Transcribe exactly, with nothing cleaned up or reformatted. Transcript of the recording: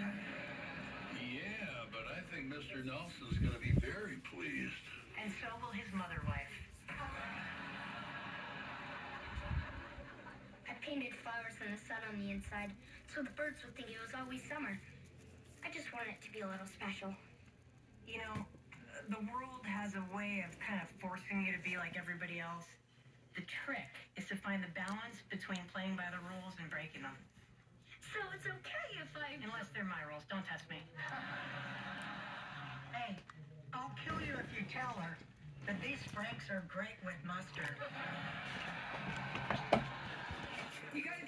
Yeah, but I think Mister Nelson's going to be very pleased. And so will his mother wife. I painted flowers and the sun on the inside so the birds would think it was always summer. I just want it to be a little special. You know, the world has a way of kind of forcing you to be like everybody else. The trick is to find the balance between playing by the rules and breaking them. So it's okay if I... Unless they're my rules. Don't test me. Hey, I'll kill you if you tell her that these franks are great with mustard. You guys